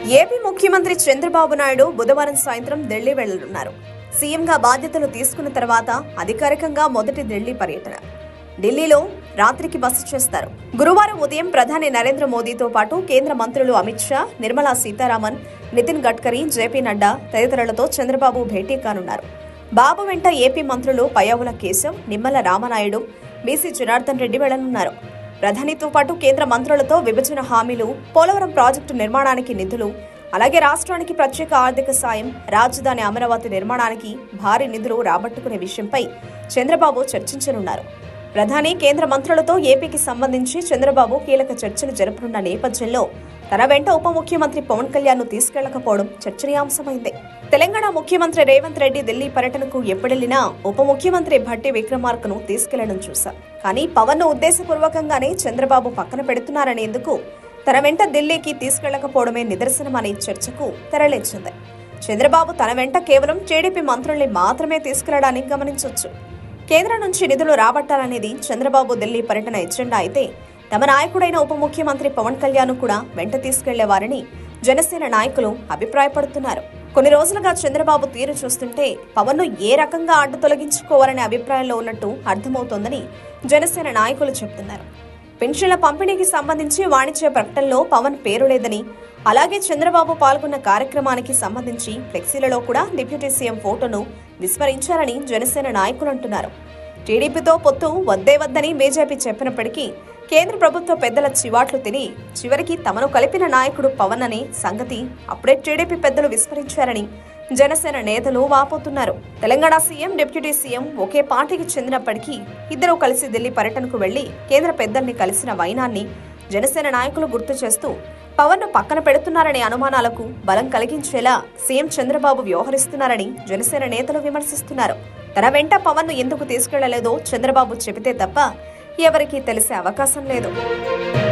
AP ముఖ్యమంత్రి చంద్రబాబు నాయుడు బుధవారం సాయంత్రం ఢిల్లీ వెళ్లనున్నారు. సీఎంగా బాధ్యతలు తీసుకున్న తర్వాత అధికారికంగా మొదటి ఢిల్లీ పర్యటన. ఢిల్లీలో రాత్రికి బస చేస్తారు. గురువారం ఉదయం ప్రధాని నరేంద్ర మోదీతో పాటు కేంద్ర మంత్రులు అమిత్ షా, నిర్మలా సీతారామన్, నితిన్ గడ్కరీ, జేపీ నడ్డా తదితరులతో చంద్రబాబు భేటీ కానున్నారు. బాబు వెంట ఏపీ మంత్రులు పయ్యావుల కేశవ్, నిమ్మల రామనాయుడు, బీసీ జనార్దన్ రెడ్డి వెళ్లనున్నారు. ప్రధానితో పాటు కేంద్ర మంత్రులతో విభజన హామీలు, పోలవరం ప్రాజెక్టు నిర్మాణానికి నిధులు, అలాగే రాష్ట్రానికి ప్రత్యేక ఆర్థిక సాయం, రాజధాని అమరావతి నిర్మాణానికి భారీ నిధులు రాబట్టుకునే విషయంపై చంద్రబాబు చర్చించనున్నారు. ప్రధాని కేంద్ర మంత్రులతో ఏపీకి సంబంధించి చంద్రబాబు కీలక చర్చలు జరపనున్న నేపథ్యంలో తన వెంట ఉప ముఖ్యమంత్రి పవన్ కళ్యాణ్ ను తీసుకెళ్లకపోవడం చర్చనీయాంశమైంది. తెలంగాణ ముఖ్యమంత్రి రేవంత్ రెడ్డి ఢిల్లీ పర్యటనకు ఎప్పుడెళ్లినా ఉప ముఖ్యమంత్రి భట్టి విక్రమార్కను తీసుకెళ్లడం చూశాం. కానీ పవన్ ను ఉద్దేశపూర్వకంగానే చంద్రబాబు పక్కన పెడుతున్నారనేందుకు తన వెంట ఢిల్లీకి తీసుకెళ్లకపోవడమే నిదర్శనమనే చర్చకు తెరలేచింది. చంద్రబాబు తన వెంట కేవలం టీడీపీ మంత్రుల్ని మాత్రమే తీసుకెళ్లడాన్ని గమనించొచ్చు. కేంద్రం నుంచి నిధులు రాబట్టాలనేది చంద్రబాబు ఢిల్లీ పర్యటన ఎజెండా అయితే, తమ నాయకుడైన ఉప ముఖ్యమంత్రి పవన్ కళ్యాణ్ కూడా వెంట తీసుకెళ్లేవారని జనసేన నాయకులు అభిప్రాయపడుతున్నారు. కొన్ని రోజులుగా చంద్రబాబు తీరు చూస్తుంటే పవన్ ను ఏ రకంగా అడ్డు తొలగించుకోవాలనే అభిప్రాయంలో ఉన్నట్టు అర్థమవుతోందని జనసేన నాయకులు చెబుతున్నారు. పెన్షన్ల పంపిణీకి సంబంధించి వాణిజ్య ప్రకటనలో పవన్ పేరు లేదని, అలాగే చంద్రబాబు పాల్గొన్న కార్యక్రమానికి సంబంధించి ఫ్లెక్సీలలో కూడా డిప్యూటీ సీఎం ఫోటోను విస్మరించారని జనసేన నాయకులు అంటున్నారు. టీడీపీతో పొత్తు వద్దే వద్దని బీజేపీ చెప్పినప్పటికీ కేంద్ర ప్రభుత్వ పెద్దల చివాట్లు తిని చివరికి తమను కలిపిన నాయకుడు పవన్ అనే సంగతి అప్పుడే టీడీపీ పెద్దలు విస్మరించారని జనసేన నేతలు వాపోతున్నారు. తెలంగాణ సీఎం, డిప్యూటీ సీఎం ఒకే పార్టీకి చెందినప్పటికీ ఇద్దరూ కలిసి ఢిల్లీ పర్యటనకు వెళ్లి కేంద్ర పెద్దల్ని కలిసిన వైనాన్ని జనసేన నాయకులు గుర్తు చేస్తూ పవన్ ను పక్కన పెడుతున్నారనే అనుమానాలకు బలం కలిగించేలా సీఎం చంద్రబాబు వ్యవహరిస్తున్నారని జనసేన నేతలు విమర్శిస్తున్నారు. తన వెంట పవన్ ను ఎందుకు తీసుకెళ్లలేదో చంద్రబాబు చెబితే తప్ప ఎవరికీ తెలిసే అవకాశం లేదు.